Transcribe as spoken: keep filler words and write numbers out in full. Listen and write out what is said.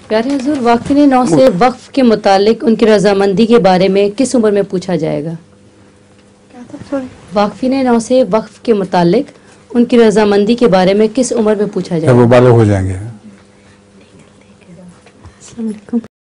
प्यारे हुजूर, वाक़िफ़ नौ से वक्फ के मुतालिक उनकी रजामंदी के बारे में किस उम्र में पूछा जाएगा? वाक़िफ़ नौ से वक्फ के मुतालिक उनकी रजामंदी के बारे में किस उम्र में पूछा जाएगा? जब वो बालिग हो जाएंगे।